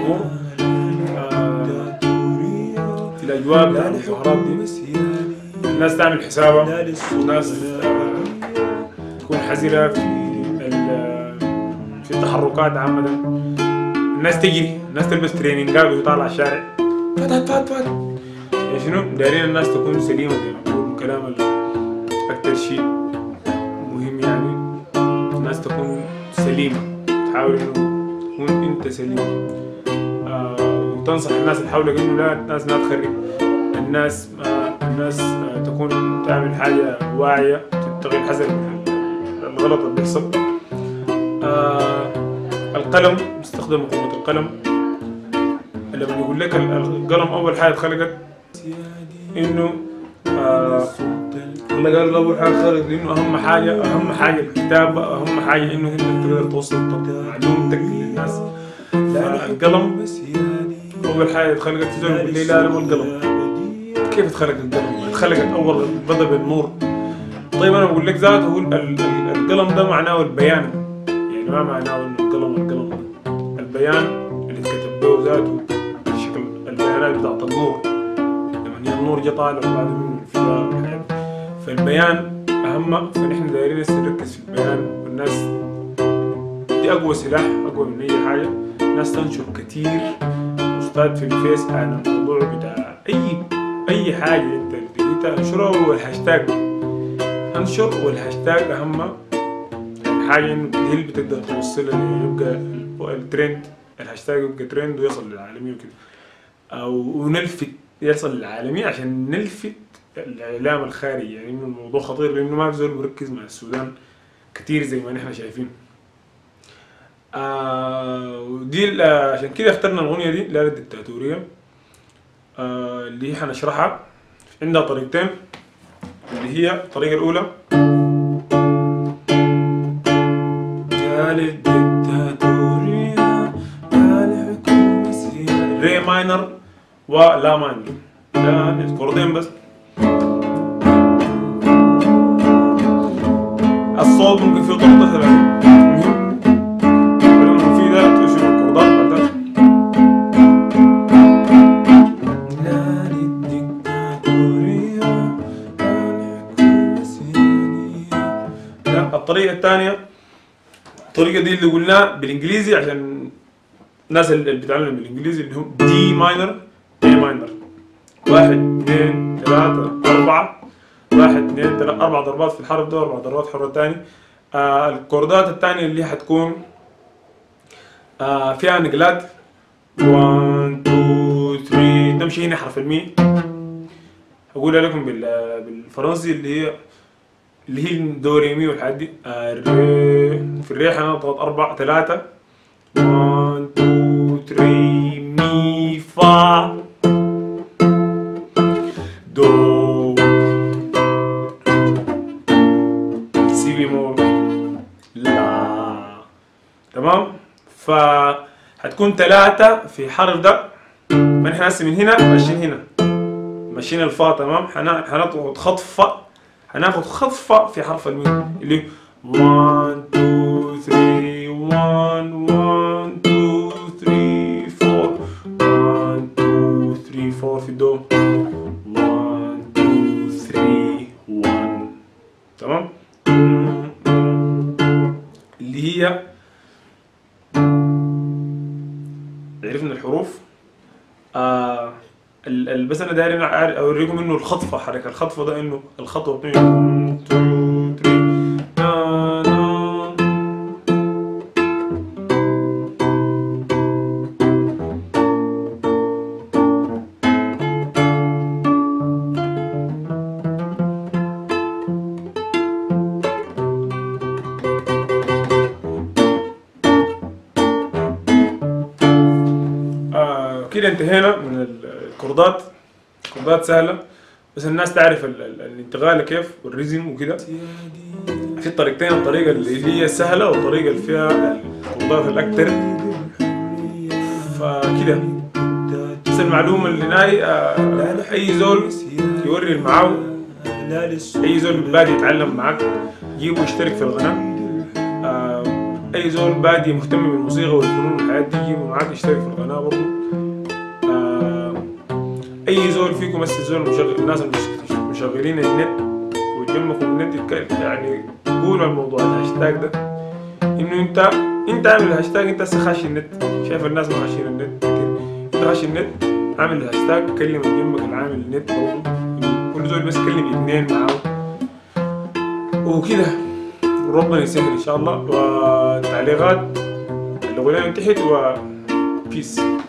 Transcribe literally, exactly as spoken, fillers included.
النور آه في الأجواء بتاع المظاهرات دي. الناس تعمل حسابها، والناس آه تكون حذرة في في التحركات عامة. الناس تجري، الناس تلبس تريننجات وتطلع على الشارع فات فات فات. يعني شنو؟ دايرين الناس تكون سليمة زي ما بقولوا. كلام أكتر شيء مهم يعني الناس تكون سليمة، تحاول إنه تكون أنت سليم. آه وتنصح الناس اللي حولك إنه لا الناس ما تخرب، الناس آه الناس آه تكون تعمل حاجة واعية، تتقي الحذر من الغلط اللي بيحصل. آه القلم، استخدم قوة القلم. لما يقول لك القلم أول حاجة اتخلقت إنه آه الله قال أول حاجة خلقت لأنه أهم حاجة أهم حاجة الكتابة، أهم حاجة إنه أنت تقدر توصل معلومتك للناس. القلم أول حاجة اتخلقت تزول يقول لي لا لا مو القلم. كيف اتخلق القلم؟ اتخلقت أول بدأ بالنور. طيب أنا بقول لك ذات هو القلم ده معناه البيان، يعني ما معناه إنه القلم القلم البيان اللي اتكتب به ذاته شكل البيانات بتاعت النور. لما النور جا طالع وبعد منه الانفجار والحاجات، فالبيان أهم. فنحن دايرين نركز في البيان، والناس دي أقوى سلاح، أقوى من أي حاجة. الناس تنشر كتير بوستات في الفيس عن الموضوع بتاع أي أي حاجة أنت لقيتها انشرها، والهاشتاج انشر، والهاشتاج أهم حاجة إنه دي اللي بتقدر توصلها يبقى الترند، الهاشتاج يبقى ترند ويصل للعالمية وكده، أو ونلفت يصل للعالمية عشان نلفت الإعلام الخارجي. يعني إنه الموضوع خطير لأنه ما في زول مركز مع السودان كتير زي ما نحن شايفين. آه ودي عشان كده اخترنا الأغنية دي لا للدكتاتورية. آه اللي هي حنشرحها عندها طريقتين، اللي هي الطريقة الأولى لا للدكتاتورية لا لحكومة سيادية، ري ماينر ولا ماينر، لا الكوردين بس. الصوت ممكن فيه طرطة ثلاثة ولما في ذات وشوف الكوردات بعدها. لا للدكتاتورية لا لحكومة سيادية. لا الطريقة الثانية، الطريقة دي اللي قلناها بالإنجليزي عشان الناس اللي بتتعلم بالإنجليزي، اللي هم دي ماينر اي ماينر، واحد اثنين ثلاثة أربعة، واحد اثنين ثلاثة أربع ضربات في الحرف ده وأربع ضربات في الحرف الثاني. آه الكوردات الثانية اللي حتكون آه فيها نقلات واحد اثنين ثلاثة، نمشي هنا حرف المي. هقولها لكم بالفرنسي اللي هي اللي هي دو ري مي والحاجات دي. آه في الري حنضغط أربعة ثلاثة واحد اثنين ثلاثة مي فا دو سي بيمول لا. تمام؟ فهتكون ثلاثة في حرف ده. ما نحن هسه من هنا ماشيين هنا ماشيين الفا. تمام؟ حناخد خطفة، هناخد خطفة في حرف الميم اللي واحد اثنين ثلاثة واحد واحد اثنين ثلاثة أربعة واحد اثنين ثلاثة أربعة في الدو واحد اثنين ثلاثة واحد. تمام؟ اللي هي عرفنا الحروف. آه بس انا داير اوريكم انه الخطفه، حركه الخطفه ده انه الخطوه واحد اثنين ثلاثة نا نا. آه كده انتهينا من الكوردات. الكوردات سهله بس الناس تعرف ال ال الانتقال كيف والريزم وكده. في طريقتين، الطريقه اللي هي سهله والطريقه اللي فيها الكوردات الاكتر. فكده بس المعلومه اللي ناي آه اي زول يوري المعاو، اي زول بادي يتعلم معاك جيبه يشترك في القناه. آه اي زول بادي مهتم بالموسيقى والفنون والحياة دي يجي معاك يشترك في القناة برضو. آه اي زول فيكم بس زول مشغل، الناس مشغلين النت ويتجمعوا النت يعني قولوا الموضوع الهاشتاج ده، انه انت انت عامل الهاشتاج، انت هسه خاشي النت، شايف الناس ما خاشين النت، انت خاشي النت عامل الهاشتاج، كلم جنبك العامل النت برضو، كل زول بس كلم اثنين معاه وكده ربنا يسهل ان شاء الله. والتعليقات اللي قولها من تحت، و بيس.